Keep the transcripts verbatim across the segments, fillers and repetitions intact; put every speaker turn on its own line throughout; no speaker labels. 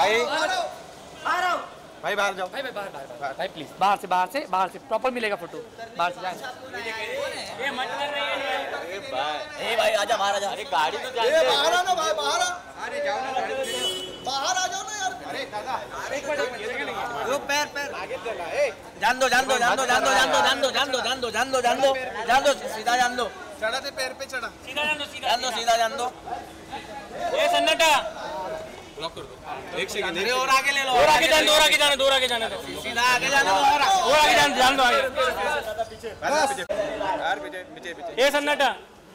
भाई
भाई बाहर जाओ
भाई भाई बाहर बाहर भाई प्लीज बाहर से बाहर से बाहर से प्रॉपर मिलेगा फोटो बाहर से जाए। ये मत कर रही है ए भाई ए भाई आजा बाहर आजा। अरे गाड़ी तो जाए
बाहर आ ना भाई बाहर आ। अरे जाओ ना बाहर आ जाओ ना यार। अरे दादा एक मिनट वो पैर पैर आगे चला ए जान दो जान दो जान दो जान दो जान दो जान दो जान दो जान दो जान दो जान दो जान दो सीधा जान दो चढ़ा दे पैर पे चढ़ा सीधा जान दो सीधा जान दो सीधा जान दो। ए सन्नाटा ब्लॉक कर दो एक सेकंड अरे और आगे ले लो और आगे जान दो और आगे जाने दो और आगे जाने दो सीधा आगे जाने दो और और आगे जान जान दो आगे पीछे पीछे यार पीछे पीछे पीछे ए सन्नाटा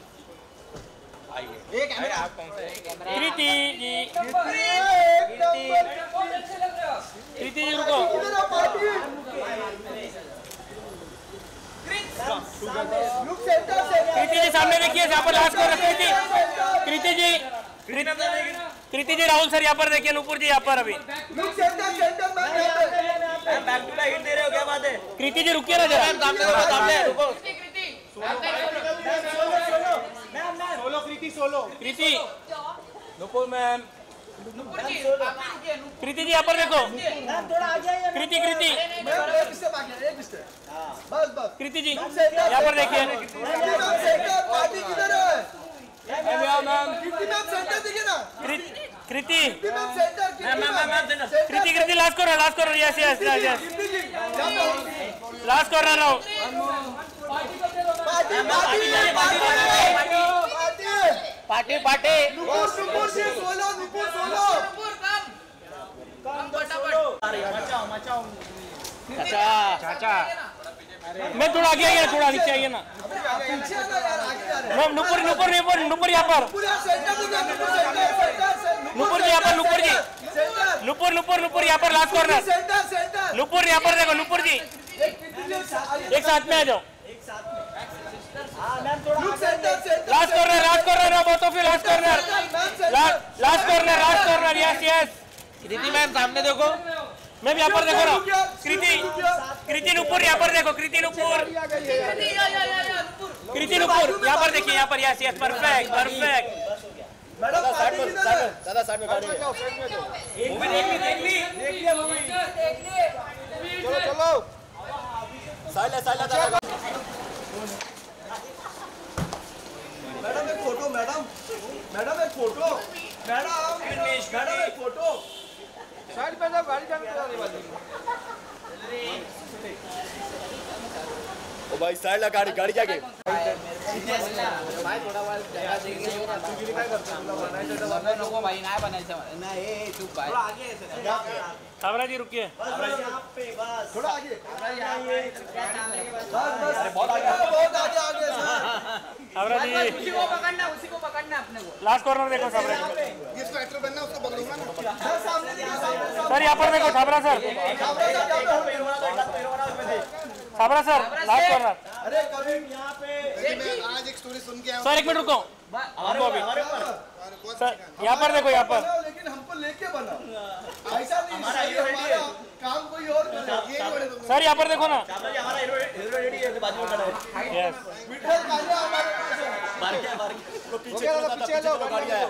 आइए एक कैमरा आप कौन सा कृति जी कृति जी रुको कृति जी सामने देखिए यहाँ पर लास्ट को कृति कृति जी कृति जी राहुल सर यहाँ पर देखिए नुपुर जी यहाँ पर अभी बैक टू द हिट दे रहे हो क्या बात है। कृति जी रुकिए ना जरा सामने सामने रुको solo Kriti solo Kriti Nupur ma'am Kriti ji यहाँ पर देखो कृति कृति कृति जी यहाँ पर देखिए कृति कृति कृति लास्ट करो लास्ट करो यस यस यस लास्ट कर रहा हूँ पार्टी पार्टी चाचा चाचा मैं थोड़ा आगे आइए थोड़ा नीचे आइए ना नुपुर नुपुर नुपुर नुपुर यहाँ पर नुपुर जी यहाँ पर नुपुर जी नुपुर नुपुर नुपुर यहाँ पर लास्ट कॉर्नर नुपुर यहाँ पर देखो नुपुर जी एक साथ में आ जाओ लास्ट कॉर्नर लास्ट कॉर्नर बहुत off last corner last corner last corner yes yes Kriti ma'am सामने देखो मैम यहाँ पर देखो ना कृति कृति नुपुर यहाँ पर देखो कृति नुपुर कृति नुपुर यहाँ पर देखिए यहाँ पर yes yes perfect perfect madam side में दादा साइड में गाड़ी है मूवी देख ली देख ली देख लिया मूवी देख ली चलो चलो साइड ले साइड ले मैडम एक फोटो मैडम मैडम एक फोटो मैडम मैडम एक फोटो साइड पे जाओ गाड़ी जाने वाली ओ भाई साइड ला गाड़ी गाड़ी क्या के भाई थोडा वेळ जगा देंगे तू गिरी काय करतो तुला बनायचं तर बनव नको भाई नाही बनायचं नाही ए चुप भाई थोड़ा आगे है सावरा जी रुकिए यहां पे बस थोड़ा आगे बस बस अरे बहुत आगे बहुत आगे आगे सावरा जी उसी को पकड़ना उसी को पकड़ना अपने को लास्ट कॉर्नर देखो सावरा जी जिसको एक्टर बनना उसको पकड़ूंगा ना सर सामने सर यहां पर देखो Savara sir Savara sir last corner अरे कभी यहां पे मैं आज एक स्टोरी सुन के आया सर एक मिनट रुको हमको अभी सर यहाँ पर देखो यहाँ पर लेकिन हमको लेके बना ऐसा नहीं हमारा हीरो रेडी है काम कोई और करे सर यहाँ पर देखो ना हमारा हीरो हीरो रेडी है बाजू में खड़ा है यस मिठाई खाने हमारे बाहर क्या बाहर तो पीछे पीछे लो गाड़ी है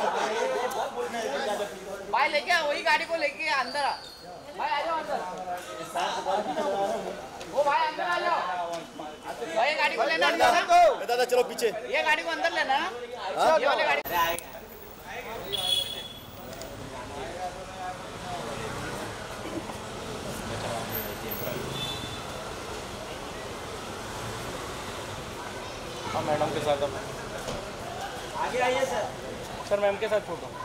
भाई लेके आ वही गाड़ी को लेके अंदर आ भाई आ जाओ अंदर ओ भाई अंदर आ जाओ भाई गाड़ी को लेना अंदर दादा चलो पीछे ये गाड़ी को अंदर लेना ये वाली गाड़ी हाँ मैडम के साथ अब आगे आइए सर सर मैम के साथ फोटो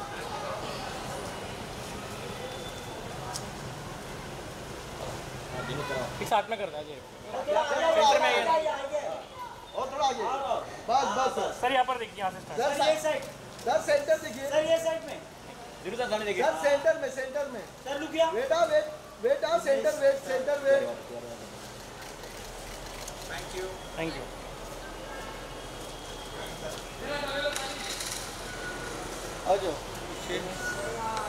एक साथ में करता है सेंटर में और थोड़ा आगे बस बस सर यहाँ पर देखिए यहाँ से स्टार्ट सर ये साइड सर सेंटर देखिए सर ये साइड में जरूर सर सामने देखिए सर सेंटर में सेंटर में सर रुकिए वेट आ वेट वेट आ centre wait centre wait thank you thank you आ जाओ